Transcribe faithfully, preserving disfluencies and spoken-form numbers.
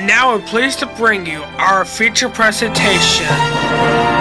And now we're pleased to bring you our feature presentation.